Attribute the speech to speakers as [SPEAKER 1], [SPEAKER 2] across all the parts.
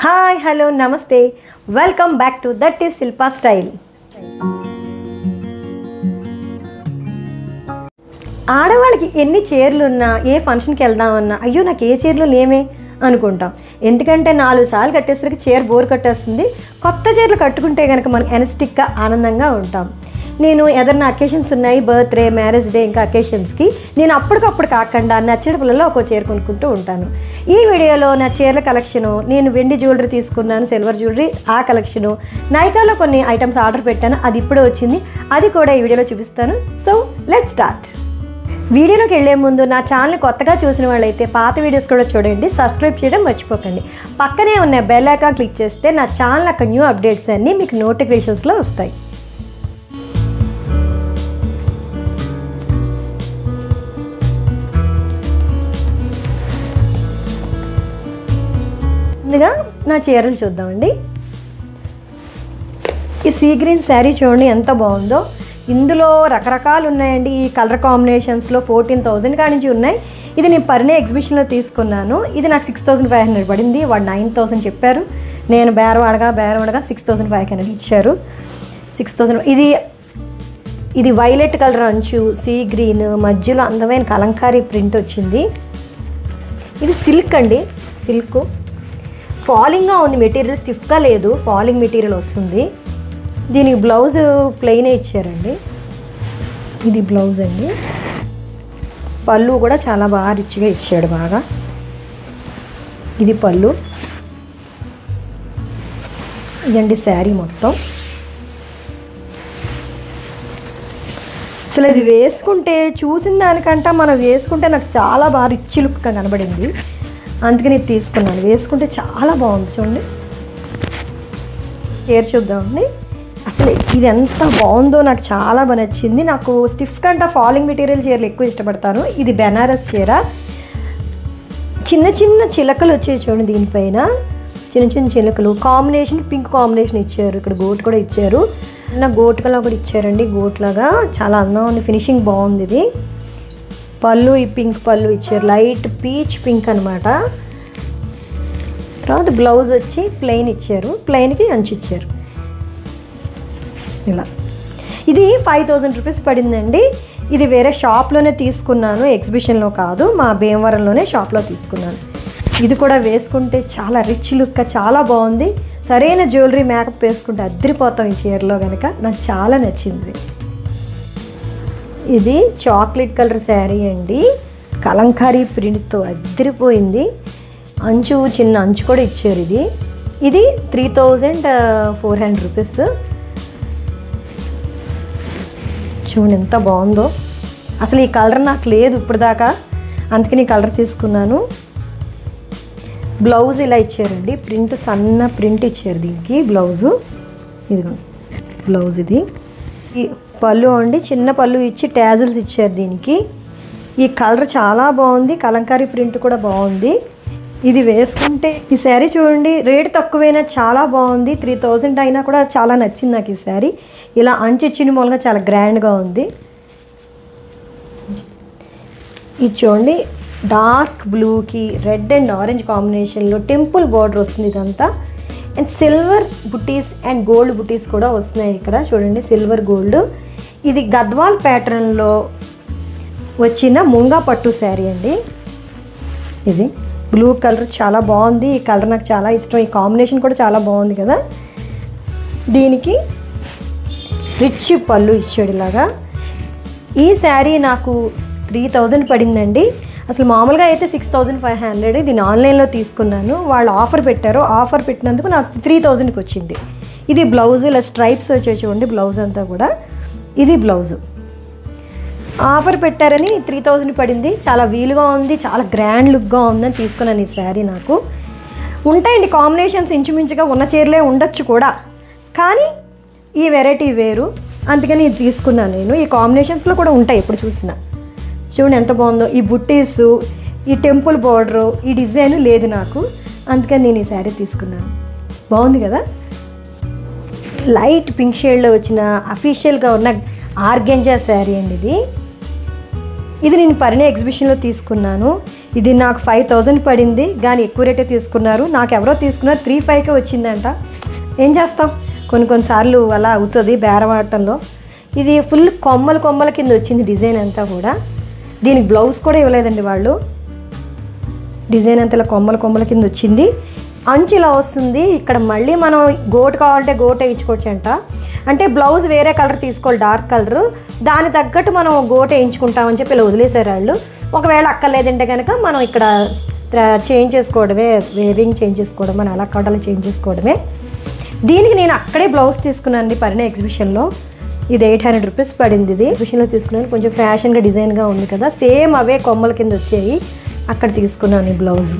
[SPEAKER 1] Hi hello నమస్తే welcome back to that is Shilpa style. ఆడవాళ్ళకి ఎన్ని చీరలు ఉన్నా ఏ ఫంక్షన్కి వెళ్దామన్నా అయ్యో నాకు ఏ చీరలు లేమే అనుకుంటాం. ఎందుకంటే 4 సార్లు కట్టేసరికి చీర బోర్ కట్టేస్తుంది. కొత్త చీరలు కట్టుకుంటే కనుక మనం ఎనస్టిక్గా ఆనందంగా ఉంటాం. నేను ఏదైనా అకేషన్స్ ఉన్నాయి, బర్త్డే, మ్యారేజ్ డే, ఇంకా అకేషన్స్కి నేను అప్పటికప్పుడు కాకుండా నచ్చిన పిల్లల్లో ఒక చీర కొనుక్కుంటూ ఉంటాను. ఈ వీడియోలో నా చీరల కలెక్షను, నేను వెండి జ్యువెలరీ తీసుకున్నాను, సిల్వర్ జ్యువెలరీ, ఆ కలెక్షను, నైకాలో కొన్ని ఐటమ్స్ ఆర్డర్ పెట్టాను, అది ఇప్పుడే వచ్చింది, అది కూడా ఈ వీడియోలో చూపిస్తాను. So let's start. వీడియోలోకి వెళ్ళే ముందు నా ఛానల్ని కొత్తగా చూసిన వాళ్ళైతే పాత వీడియోస్ కూడా చూడండి, సబ్స్క్రైబ్ చేయడం మర్చిపోకండి. పక్కనే ఉన్న బెల్ ఐకాన్ క్లిక్ చేస్తే నా ఛానల్ యొక్క న్యూ అప్డేట్స్ అన్నీ మీకు నోటిఫికేషన్స్లో వస్తాయి. ముందుగా నా చీరలు చూద్దామండి. ఈ సీ గ్రీన్ శారీ చూడండి ఎంత బాగుందో. ఇందులో రకరకాలు ఉన్నాయండి. ఈ కలర్ కాంబినేషన్స్లో 14,000 కాడి నుంచి ఉన్నాయి. ఇది నేను పరిణయ ఎగ్జిబిషన్లో తీసుకున్నాను. ఇది నాకు 6,500 పడింది. వాడు 9,000 చెప్పారు. నేను బేరవాడగా 6,500 ఇచ్చారు. 6,000. ఇది వైలెట్ కలర్ అంచు, సీ గ్రీన్, మధ్యలో అందమైన కలంకారీ ప్రింట్ వచ్చింది. ఇది సిల్క్ అండి, సిల్క్ ఫాలింగ్గా ఉంది. మెటీరియల్ స్టిఫ్గా లేదు, ఫాలింగ్ మెటీరియల్ వస్తుంది. దీనికి బ్లౌజ్ ప్లెయినే ఇచ్చారండి. ఇది బ్లౌజ్ అండి. పళ్ళు కూడా చాలా బాగా రిచ్గా ఇచ్చాడు బాగా. ఇది పళ్ళు. ఇదండి శారీ మొత్తం. అసలు ఇది వేసుకుంటే చూసిన దానికంటే మనం వేసుకుంటే నాకు చాలా బాగా రిచ్ లుక్గా కనబడింది. అందుకని ఇది తీసుకున్నాను. వేసుకుంటే చాలా బాగుంది చూడండి. చీర చూద్దామండి. అసలు ఇది ఎంత బాగుందో నాకు చాలా బాగా నచ్చింది. నాకు స్టిఫ్ కంటే ఫాలింగ్ మెటీరియల్ చీరలు ఎక్కువ ఇష్టపడతాను. ఇది బెనారస్ చీర. చిన్న చిన్న చిలకలు వచ్చాయి చూడండి దీనిపైన. చిన్న చిన్న చిలకలు కాంబినేషన్, పింక్ కాంబినేషన్ ఇచ్చారు. ఇక్కడ గోటు కూడా ఇచ్చారు. గోటుకలా కూడా ఇచ్చారండి. గోట్లాగా చాలా అందంగా ఉంది. ఫినిషింగ్ బాగుంది. ఇది పళ్ళు, ఈ పింక్ పళ్ళు ఇచ్చారు. లైట్ పీచ్ పింక్ అనమాట. తర్వాత బ్లౌజ్ వచ్చి ప్లెయిన్ ఇచ్చారు. ప్లెయిన్కి అంచు ఇచ్చారు ఇలా. ఇది 5,000 రూపీస్ పడిందండి. ఇది వేరే షాప్లోనే తీసుకున్నాను, ఎగ్జిబిషన్లో కాదు, మా భీమవరంలోనే షాప్లో తీసుకున్నాను. ఇది కూడా వేసుకుంటే చాలా రిచ్ లుక్, చాలా బాగుంది. సరైన జ్యువెలరీ మేకప్ వేసుకుంటే అద్దరిపోతాం ఈ చీరలో కనుక. నాకు చాలా నచ్చింది. ఇది చాక్లెట్ కలర్ శారీ అండి. కలంకారీ ప్రింట్తో అద్దరిపోయింది. అంచు, చిన్న అంచు కూడా ఇచ్చారు. ఇది 3,400 రూపీస్. చూడండి ఎంత బాగుందో. అసలు ఈ కలర్ నాకు లేదు ఇప్పుడు దాకా, అందుకని ఈ కలర్ తీసుకున్నాను. బ్లౌజ్ ఇలా ఇచ్చారండి. ప్రింట్, సన్న ప్రింట్ ఇచ్చారు దీనికి బ్లౌజు. ఇది బ్లౌజ్. ఇది ఈ పళ్ళు అండి, చిన్న పళ్ళు ఇచ్చి ట్యాజిల్స్ ఇచ్చారు దీనికి. ఈ కలర్ చాలా బాగుంది. కలంకారీ ప్రింట్ కూడా బాగుంది. ఇది వేసుకుంటే ఈ శారీ చూడండి, రేట్ తక్కువైనా చాలా బాగుంది. 3,000 అయినా కూడా చాలా నచ్చింది నాకు ఈ శారీ. ఇలా అంచు ఇచ్చిన మూలంగా చాలా గ్రాండ్గా ఉంది. ఇది చూడండి, డార్క్ బ్లూకి రెడ్ అండ్ ఆరెంజ్ కాంబినేషన్లో టెంపుల్ బార్డర్ వస్తుంది ఇదంతా. And silver butis and gold butis కూడా వస్తున్నాయి ఇక్కడ చూడండి, సిల్వర్ గోల్డ్. ఇది గద్వాల్ ప్యాటర్న్లో వచ్చిన ముంగా పట్టు శారీ అండి. ఇది బ్లూ కలర్ చాలా బాగుంది. ఈ కలర్ నాకు చాలా ఇష్టం. ఈ కాంబినేషన్ కూడా చాలా బాగుంది కదా. దీనికి రిచ్ పళ్ళు ఇచ్చాడు ఇలాగా. ఈ శారీ నాకు 3,000 పడిందండి. అసలు మామూలుగా అయితే 6,500. దీన్ని ఆన్లైన్లో తీసుకున్నాను. వాళ్ళు ఆఫర్ పెట్టారు. ఆఫర్ పెట్టినందుకు నాకు 3,000కి వచ్చింది. ఇది బ్లౌజ్ ఇలా స్ట్రైప్స్ వచ్చాయి చూడండి, బ్లౌజ్ అంతా కూడా. ఇది బ్లౌజు. ఆఫర్ పెట్టారని 3,000 పడింది. చాలా వీలుగా ఉంది, చాలా గ్రాండ్ లుక్గా ఉందని తీసుకున్నాను ఈ శారీ. నాకు ఉంటాయండి కాంబినేషన్స్, ఇంచుమించుగా ఉన్న చీరలే ఉండొచ్చు కూడా, కానీ ఈ వెరైటీ వేరు, అందుకని ఇది తీసుకున్నాను నేను. ఈ కాంబినేషన్స్లో కూడా ఉంటాయి ఎప్పుడు చూసినా. చూడండి ఎంత బాగుందో. ఈ బుట్టీసు, ఈ టెంపుల్ బార్డరు, ఈ డిజైన్ లేదు నాకు, అందుకని నేను ఈ శారీ తీసుకున్నాను. బాగుంది కదా. లైట్ పింక్ షేడ్లో వచ్చిన అఫీషియల్గా ఉన్న ఆర్గెంజా శారీ అండి ఇది. ఇది నేను పరిణయ ఎగ్జిబిషన్లో తీసుకున్నాను. ఇది నాకు 5000 పడింది, కానీ ఎక్కువ రేటే తీసుకున్నారు. నాకు ఎవరో తీసుకున్నారు 3,500కే వచ్చిందంట. ఏం చేస్తాం, కొన్నిసార్లు అలా అవుతుంది బేరమాటంలో. ఇది ఫుల్ కొమ్మల కింద వచ్చింది డిజైన్ అంతా కూడా. దీనికి బ్లౌజ్ కూడా ఇవ్వలేదండి వాళ్ళు. డిజైన్ అంతా ఇలా కొమ్మల కింద వచ్చింది. అంచు ఇలా వస్తుంది. ఇక్కడ మళ్ళీ మనం గోటు కావాలంటే గోటు వేయించుకోవచ్చు అంట. అంటే బ్లౌజ్ వేరే కలర్ తీసుకోవాలి, డార్క్ కలరు, దాని తగ్గట్టు మనం గోటు వేయించుకుంటామని చెప్పి ఇలా వదిలేసారు వాళ్ళు. ఒకవేళ అక్కర్లేదంటే కనుక మనం ఇక్కడ చేంజ్ చేసుకోవడమే, వేవింగ్ చేంజ్ చేసుకోవడం, మనం అలా కడలు చేంజ్ చేసుకోవడమే. దీనికి నేను అక్కడే బ్లౌజ్ తీసుకున్నాను పరిణయ ఎగ్జిబిషన్లో. ఇది 800 రూపీస్ పడింది. ఇది ఎగ్జిబిషన్లో తీసుకున్నాను. కొంచెం ఫ్యాషన్గా డిజైన్గా ఉంది కదా, సేమ్ అవే కొమ్మల కింద వచ్చాయి. అక్కడ తీసుకున్నాను ఈ బ్లౌజు.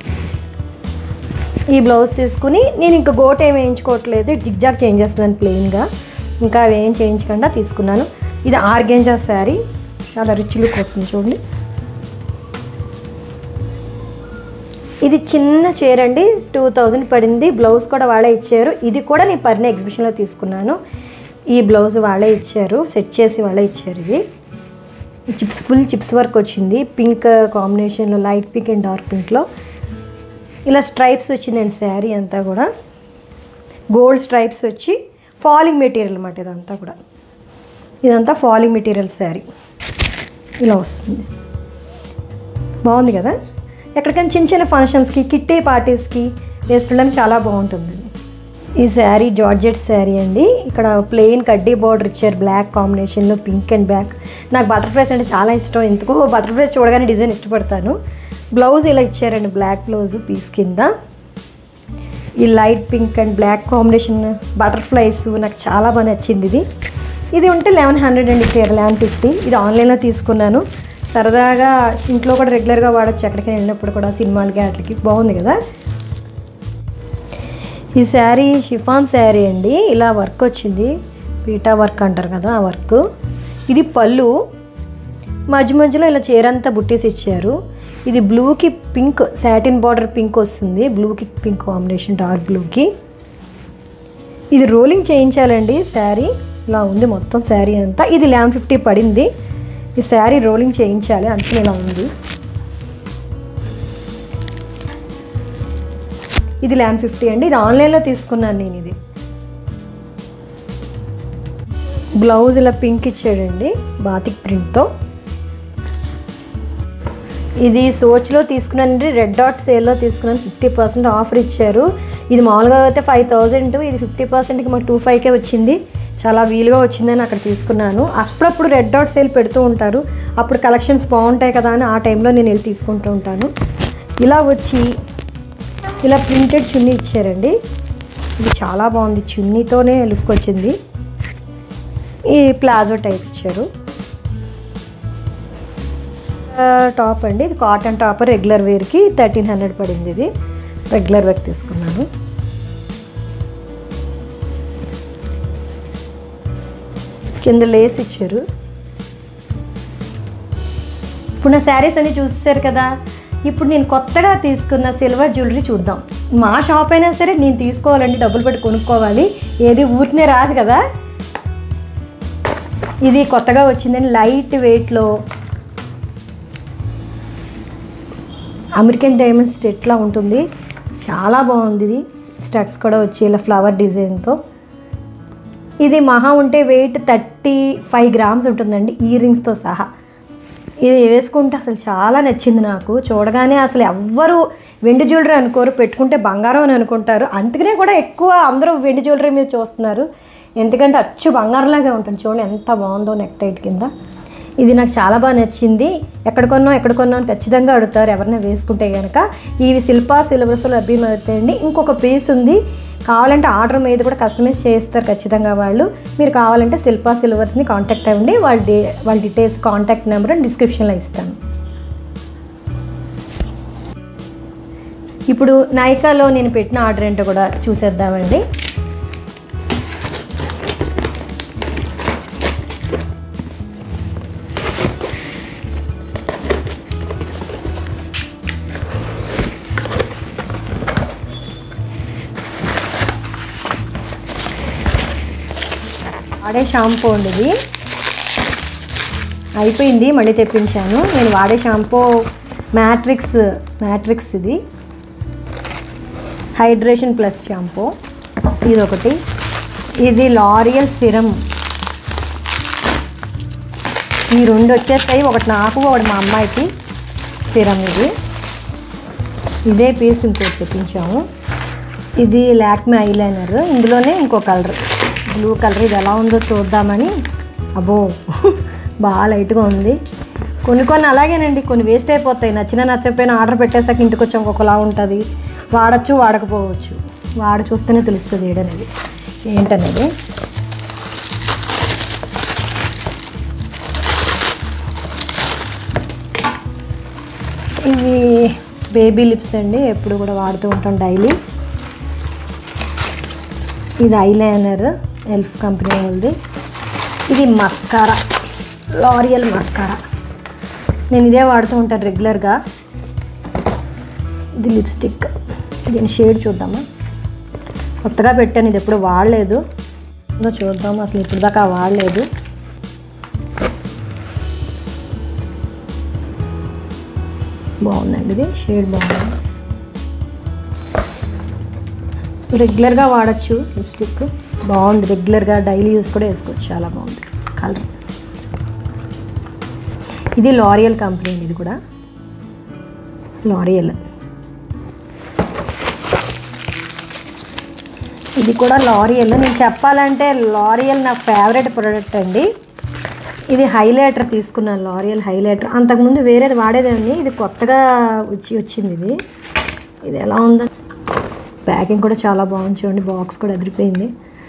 [SPEAKER 1] ఈ బ్లౌజ్ తీసుకుని నేను ఇంకా గోట్ ఏమి వేయించుకోవట్లేదు, జిగ్జాగ్ చేంజ్ చేస్తున్నాను ప్లెయిన్గా. ఇంకా అవి ఏం చేయించకుండా తీసుకున్నాను. ఇది ఆర్గెంజా శారీ, చాలా రిచ్ లుక్ వస్తుంది చూడండి. ఇది చిన్న చీర అండి, 2000 పడింది. బ్లౌజ్ కూడా వాళ్ళే ఇచ్చారు. ఇది కూడా నేను పరిణయ ఎగ్జిబిషన్లో తీసుకున్నాను. ఈ బ్లౌజ్ వాళ్ళే ఇచ్చారు, సెట్ చేసి వాళ్ళే ఇచ్చారు. ఇది ఫుల్ చిప్స్ వర్క్ వచ్చింది, పింక్ కాంబినేషన్లో, లైట్ పింక్ అండ్ డార్క్ పింక్లో. ఇలా స్ట్రైప్స్ వచ్చిందండి శారీ అంతా కూడా. గోల్డ్ స్ట్రైప్స్ వచ్చి ఫాలింగ్ మెటీరియల్ అన్నమాట. ఇదంతా ఫాలింగ్ మెటీరియల్ శారీ ఇలా వస్తుంది. బాగుంది కదా, ఎక్కడికైనా చిన్న ఫంక్షన్స్కి, కిట్టి పార్టీస్కి వేసుకోవడానికి చాలా బాగుంటుంది. ఈ శారీ జార్జెట్ శారీ అండి. ఇక్కడ ప్లెయిన్ కడ్డీ బార్డర్ ఇచ్చారు, బ్లాక్ కాంబినేషన్లో పింక్ అండ్ బ్లాక్. నాకు బటర్ఫ్లైస్ అంటే చాలా ఇష్టం, ఎందుకు బటర్ఫ్లైస్ చూడగానే డిజైన్ ఇష్టపడతాను. బ్లౌజ్ ఇలా ఇచ్చారండి, బ్లాక్ బ్లౌజ్ పీస్ కింద. ఈ light pink and black combination butterflies నాకు చాలా బాగా నచ్చింది. ఇది ఉంటే 1100 అండి, 1150. ఇది ఆన్లైన్లో తీసుకున్నాను. సరదాగా ఇంట్లో కూడా రెగ్యులర్గా వాడచ్చు, ఎక్కడికి వెళ్ళినప్పుడు కూడా, సినిమాలకి వాటికి. బాగుంది కదా. ఈ శారీ షిఫాన్ శారీ అండి. ఇలా వర్క్ వచ్చింది, పీటా వర్క్ అంటారు కదా ఆ వర్క్. ఇది పళ్ళు, మధ్యలో ఇలా చీరంతా బుట్టీస్ ఇచ్చారు. ఇది బ్లూకి పింక్ సాటిన్ బార్డర్ పింక్ వస్తుంది, బ్లూకి పింక్ కాంబినేషన్, డార్క్ బ్లూకి. ఇది రోలింగ్ చేయించాలండి శారీ. ఇలా ఉంది మొత్తం శారీ అంతా. ఇది 1150 పడింది. ఈ శారీ రోలింగ్ చేయించాలి, అందుకని ఇలా ఉంది. ఇది 1150 అండి. ఇది ఆన్లైన్లో తీసుకున్నాను నేను. ఇది బ్లౌజ్ ఇలా పింక్ ఇచ్చాడండి, బాతిక్ ప్రింట్తో. ఇది సోచ్లో తీసుకున్నానండి, రెడ్ డాట్ సేల్లో తీసుకున్నాను. 50% ఆఫర్ ఇచ్చారు. ఇది మామూలుగా అయితే 5000, ఇది 50%కి మాకు 2500కే వచ్చింది. చాలా వీలుగా వచ్చిందని అక్కడ తీసుకున్నాను. అప్పుడప్పుడు రెడ్ డాట్ సేల్ పెడుతూ ఉంటారు, అప్పుడు కలెక్షన్స్ బాగుంటాయి కదా అని ఆ టైంలో నేను వెళ్ళి తీసుకుంటూ ఉంటాను. ఇలా వచ్చి ఇలా ప్రింటెడ్ చున్నీ ఇచ్చారండి. ఇది చాలా బాగుంది, చున్నీతోనే లుక్ వచ్చింది. ఈ ప్లాజో టైప్ ఇచ్చారు. టాప్ అండి, ఇది కాటన్ టాప్, రెగ్యులర్ వేర్కి 1300 పడింది. ఇది రెగ్యులర్ వేర్ తీసుకున్నాను. కింద లేస్ ఇచ్చారు. ఇప్పుడు నా శారీస్ అన్ని చూసేసారు కదా. ఇప్పుడు నేను కొత్తగా తీసుకున్న సిల్వర్ జ్యువెలరీ చూద్దాం. మా షాప్ అయినా సరే నేను తీసుకోవాలండి, డబ్బులు పెట్టి కొనుక్కోవాలి, ఏది ఊరికనే రాదు కదా. ఇది కొత్తగా వచ్చిందండి, లైట్ వెయిట్లో అమెరికన్ డైమండ్ స్టెట్లా ఉంటుంది, చాలా బాగుంది. ఇది స్టడ్స్ కూడా వచ్చి ఇలా ఫ్లవర్ డిజైన్తో. ఇది మహా ఉంటే వెయిట్ 35 గ్రామ్స్ ఉంటుందండి, ఇయర్ రింగ్స్తో సహా. ఇది వేసుకుంటే అసలు చాలా నచ్చింది నాకు. చూడగానే అసలు ఎవ్వరు వెండి జ్యువెలరీ అనుకోరు, పెట్టుకుంటే బంగారం అని అనుకుంటారు. అందుకనే కూడా ఎక్కువ అందరూ వెండి జ్యువెలరీ మీద చూస్తున్నారు, ఎందుకంటే అచ్చు బంగారంలాగే ఉంటుంది. చూడండి ఎంత బాగుందో, నెక్ టైట్ కింద. ఇది నాకు చాలా బాగా నచ్చింది. ఎక్కడ కొన్నాం అని ఖచ్చితంగా అడుగుతారు ఎవరైనా వేసుకుంటే కనుక. ఇవి శిల్పా సిల్వర్స్లో లభ్యమవుతాయండి. ఇంకొక పీస్ ఉంది, కావాలంటే ఆర్డర్ మీద కూడా కస్టమైజ్ చేస్తారు ఖచ్చితంగా వాళ్ళు. మీరు కావాలంటే శిల్పా సిల్వర్స్ని కాంటాక్ట్ అవ్వండి. వాళ్ళ డీటెయిల్స్, కాంటాక్ట్ నెంబర్ డిస్క్రిప్షన్లో ఇస్తాను. ఇప్పుడు నైకాలో నేను పెట్టిన ఆర్డర్ ఏంటో కూడా చూసేద్దామండి. అదే షాంపూ అండి, ఇది అయిపోయింది, మళ్ళీ తెప్పించాను. నేను వాడే షాంపూ మ్యాట్రిక్స్ ఇది హైడ్రేషన్ ప్లస్ షాంపూ. ఇది ఒకటి. ఇది లారియల్ సిరమ్. ఈ 2 వచ్చేస్తాయి, ఒకటి నాకు ఒకటి మా అమ్మాయికి సిరమ్. ఇదే పీస్ ఇంకోటి తెప్పించాము. ఇది లాక్మే ఐలైనర్, ఇందులోనే ఇంకో కలర్ బ్లూ కలర్. ఇది ఎలా ఉందో చూద్దామని. అబ్బో బాగా లైట్గా ఉంది. కొన్ని అలాగేనండి, కొన్ని వేస్ట్ అయిపోతాయి. నచ్చకపోయినా ఆర్డర్ పెట్టేసాక ఇంటికి వచ్చాం ఒకలా ఉంటుంది. వాడచ్చు వాడకపోవచ్చు, వాడి చూస్తేనే తెలుస్తుంది ఏడనేది ఏంటనేది. ఇవి బేబీ లిప్స్ అండి, ఎప్పుడు కూడా వాడుతూ ఉంటాం డైలీ. ఇది ఐలైనర్ ఎల్ఫ్ కంపెనీ వాళ్ళది. ఇది మస్కారా, లారియల్ మస్కారా. నేను ఇదే వాడుతూ ఉంటాను రెగ్యులర్గా. ఇది లిప్స్టిక్. దీని షేడ్ చూద్దామా. కొత్తగా పెట్టాను, ఇది ఎప్పుడు వాడలేదు. చూద్దాము, అసలు ఇప్పుడు దాకా వాడలేదు. బాగుందండి, ఇది షేడ్ బాగుంది. రెగ్యులర్గా వాడచ్చు లిప్స్టిక్. బాగుంది, రెగ్యులర్గా డైలీ యూస్ కూడా వేసుకోవచ్చు. చాలా బాగుంది కలర్. ఇది లారియల్ కంపెనీ, ఇది కూడా లారియల్. ఇది కూడా లారియల్. నేను చెప్పాలంటే లారియల్ నా ఫేవరెట్ ప్రోడక్ట్ అండి. ఇది హైలైటర్ తీసుకున్నాను, లారియల్ హైలైటర్. అంతకుముందు వేరేది వాడేదాన్ని, ఇది కొత్తగా వచ్చింది. ఇది ఎలా ఉందో, ప్యాకింగ్ కూడా చాలా బాగుంది చూడండి. బాక్స్ కూడా అదిరిపోయింది.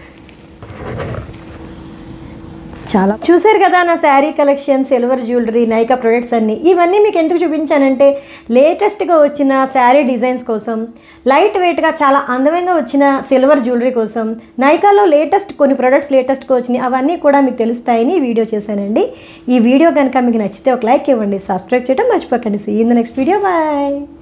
[SPEAKER 1] చాలా చూసారు కదా నా sari collection, silver jewellery, Nykaa products అన్నీ. ఇవన్నీ మీకు ఎందుకు చూపించానంటే లేటెస్ట్గా వచ్చిన శారీ డిజైన్స్ కోసం, లైట్ వెయిట్గా చాలా అందమైన వచ్చిన సిల్వర్ జ్యువెలరీ కోసం, నైకాలో కొన్ని ప్రొడక్ట్స్ లేటెస్ట్గా వచ్చినాయి, అవన్నీ కూడా మీకు తెలుస్తాయని ఈ వీడియో చేశానండి. ఈ వీడియో కనుక మీకు నచ్చితే ఒక లైక్ ఇవ్వండి, సబ్స్క్రైబ్ చేయడం మర్చిపోకండి. See in the next video. Bye.